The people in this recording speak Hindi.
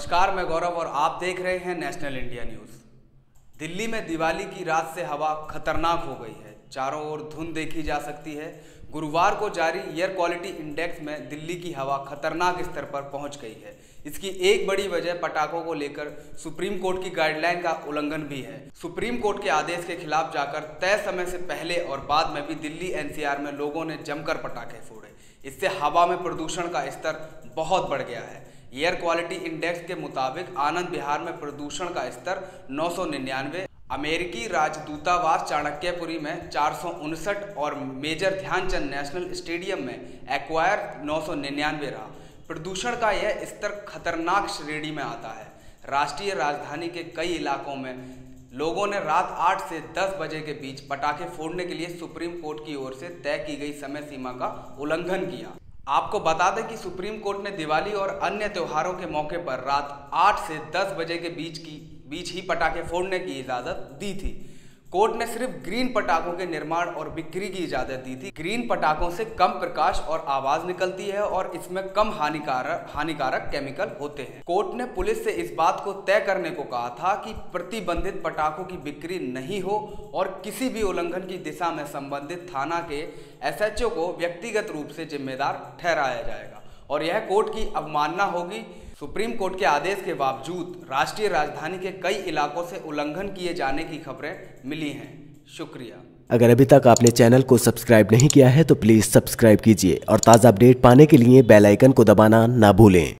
नमस्कार, मैं गौरव और आप देख रहे हैं नेशनल इंडिया न्यूज़। दिल्ली में दिवाली की रात से हवा खतरनाक हो गई है। चारों ओर धुंध देखी जा सकती है। गुरुवार को जारी एयर क्वालिटी इंडेक्स में दिल्ली की हवा खतरनाक स्तर पर पहुंच गई है। इसकी एक बड़ी वजह पटाखों को लेकर सुप्रीम कोर्ट की गाइडलाइन का उल्लंघन भी है। सुप्रीम कोर्ट के आदेश के खिलाफ जाकर तय समय से पहले और बाद में भी दिल्ली एनसीआर में लोगों ने जमकर पटाखे फोड़े। इससे हवा में प्रदूषण का स्तर बहुत बढ़ गया है। एयर क्वालिटी इंडेक्स के मुताबिक आनंद विहार में प्रदूषण का स्तर 999, अमेरिकी राजदूतावास चाणक्यपुरी में 459 और मेजर ध्यानचंद नेशनल स्टेडियम में एक्वायर 999 रहा। प्रदूषण का यह स्तर खतरनाक श्रेणी में आता है। राष्ट्रीय राजधानी के कई इलाकों में लोगों ने रात 8 से 10 बजे के बीच पटाखे फोड़ने के लिए सुप्रीम कोर्ट की ओर से तय की गई समय सीमा का उल्लंघन किया। आपको बता दें कि सुप्रीम कोर्ट ने दिवाली और अन्य त्योहारों के मौके पर रात 8 से 10 बजे के बीच ही पटाखे फोड़ने की इजाज़त दी थी। कोर्ट ने सिर्फ ग्रीन पटाखों के निर्माण और बिक्री की इजाज़त दी थी। ग्रीन पटाखों से कम प्रकाश और आवाज़ निकलती है और इसमें कम हानिकारक केमिकल होते हैं। कोर्ट ने पुलिस से इस बात को तय करने को कहा था कि प्रतिबंधित पटाखों की बिक्री नहीं हो और किसी भी उल्लंघन की दिशा में संबंधित थाना के एसएचओ को व्यक्तिगत रूप से जिम्मेदार ठहराया जाएगा और यह कोर्ट की अवमानना होगी। सुप्रीम कोर्ट के आदेश के बावजूद राष्ट्रीय राजधानी के कई इलाकों से उल्लंघन किए जाने की खबरें मिली हैं। शुक्रिया। अगर अभी तक आपने चैनल को सब्सक्राइब नहीं किया है तो प्लीज़ सब्सक्राइब कीजिए और ताज़ा अपडेट पाने के लिए बेल आइकन को दबाना ना भूलें।